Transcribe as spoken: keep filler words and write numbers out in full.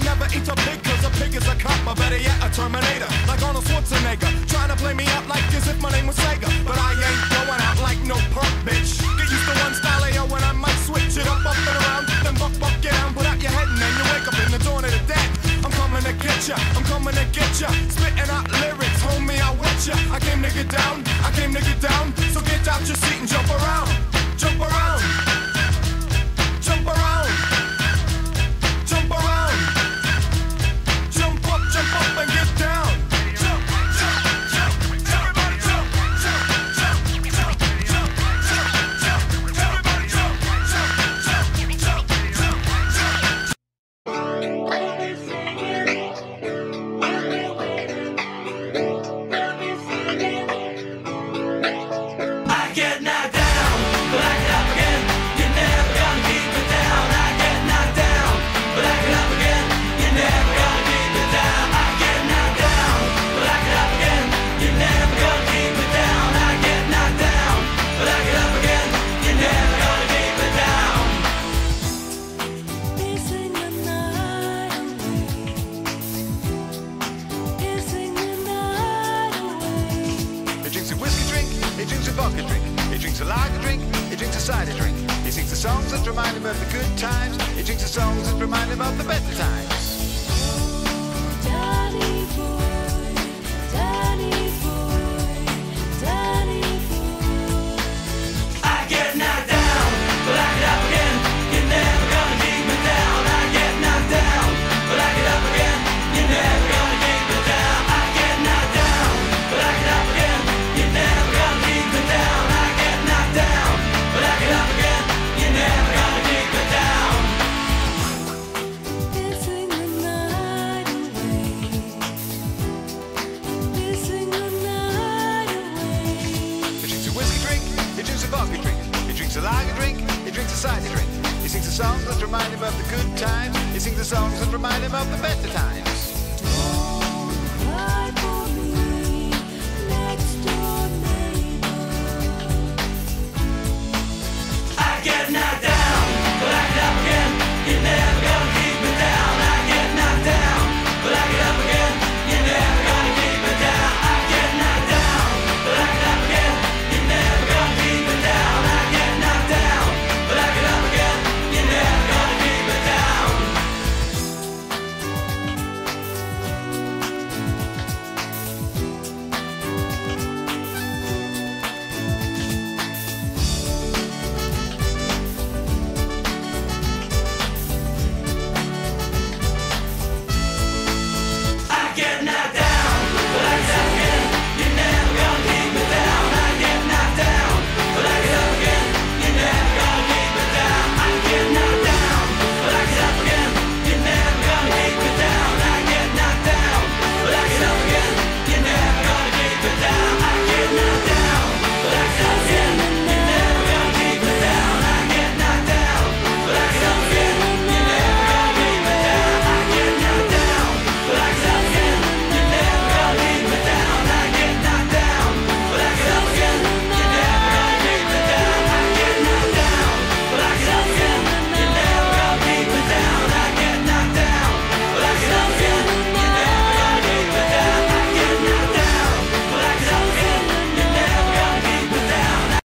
never eat a pig, cause a pig is a cop, or better yet, a Terminator. Like Arnold Schwarzenegger, trying to play me up like as if my name was Sega. But I ain't going out like no perk, bitch. Get used to one style, yo, when I might switch it up, up and around. Then buck, buck, get down, put out your head, and then you wake up in the dawn of the dead. I'm coming to get ya, I'm coming to get ya. Spitting out lyrics, homie, I wet ya. I came to get down, I came to get down. So get out your seat and jump around, jump around, jump around, jump around, jump up, jump up and get down. Jump, jump, jump, everybody jump, jump, jump, jump, jump, jump, jump, everybody jump, jump, jump, jump, jump, I get knocked down, but I get up again. You're never gonna keep me down. I get knocked down, but I get up again. You're never gonna keep me down. I get knocked down, but I get up again. You're never gonna keep me down. I get knocked down, but I get up again. You're never gonna keep me down. Kissing the night away, kissing the night away. He drinks a whiskey drink, he drinks a vodka drink, he drinks a lager drink, he drinks a cider drink. He sings the songs that remind him of the good times, he drinks the songs that remind him of the better times. Danny boy, Danny boy, Danny boy. I get knocked down, but I get up again. You're never gonna keep me down. I get knocked down, but I get up again. You're never gonna keep me down. I get knocked down, but I get up again. You're never gonna keep me down. I get knocked down, but I get up again. You're never gonna keep me down. Kissing the night away, kissing the night away. He drinks a whiskey drink, he drinks a vodka drink, he drinks a lager drink, he drinks a cider drink. He sings the songs that remind him of the good times, he sings the songs that remind him of the better times.